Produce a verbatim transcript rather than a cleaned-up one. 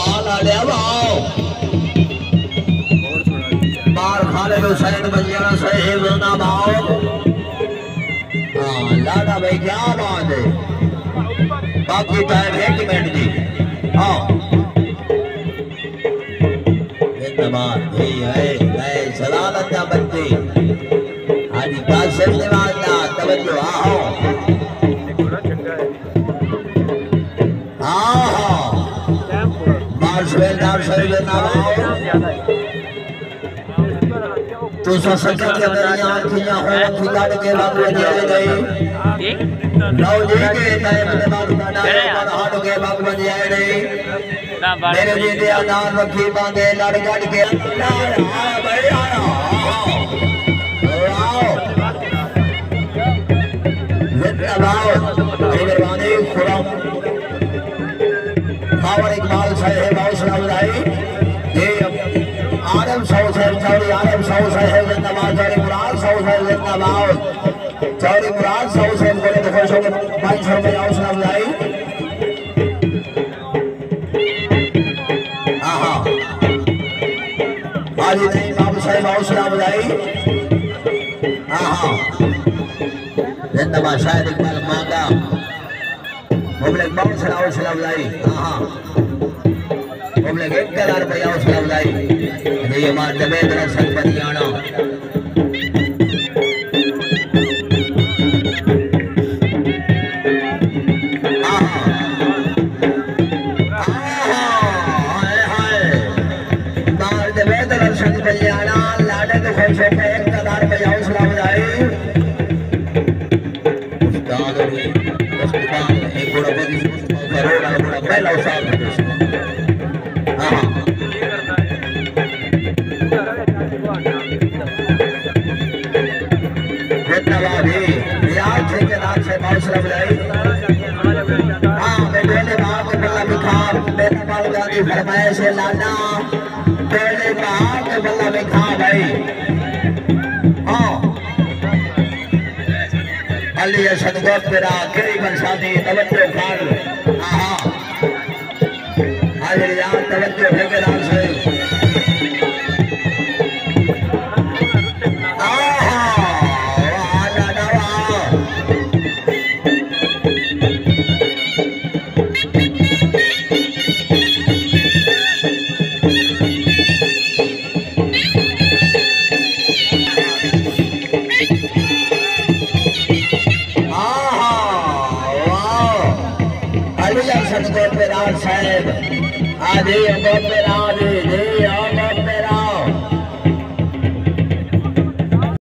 बाल आ ले आओ बाल खाने को साइड बजिया सही बोलना बाओ हाँ लाडा भाई क्या बात है बाकी टाइम एक मिनट जी हाँ इतना ही है मैं सलामत का बंदी आज बात सुनने वाला तवज्जो आओ हाँ हाँ मार्शल मार्शल नाम आओ तू सो सके के मेरी आंखियां हो खिलाड़ के बाबू जाए नहीं नौ जी के टाइम में बाबू का नाम हाथ के बाबू बन जाए नहीं मेरे जी दे आधार रखी बांधे लड़ गड़ के आया भाई आया आओ जिंदाबाद मेहरबानी खुदा खावर इकबाल साहब हौसला बुलाई आदम सौ से चौड़ी आदम सौ से है जिंदाबाद चौड़ी मुराद सौ से जिंदाबाद चौड़ी मुराद सौ से बोले तो खुश होकर पाँच सौ रुपये हौसला बुलाई हाँ हाँ आज नहीं बाबू साहब हौसला बुलाई हाँ हाँ जिंदाबाद शायद इकबाल मांगा बोले बहुत सारा हौसला बुलाई हाँ हाँ बोले एक हजार रुपया हौसला बुलाई ये मार दबे तेरा संपत्ति आना मार दबे तेरा संपत्ति आना लाडे तो खुश होकर एक हजार रुपया हौसला बुलाई उस्ताद भी उस्ताद एक बड़ा बड़ी करोड़ बड़ा पहला उस्ताद हाँ हौसला बुलाई हाँ बेटे बाप के बल्ला बिखा बेटा बाल गाड़ी फरमाए से लाना बेटे बाप के बल्ला बिखा भाई हाँ अली सदगत मेरा केरी बरसाती तवज्जो खान हाँ आज यार तवज्जो है के नाम से साहब आधे बहुत आधे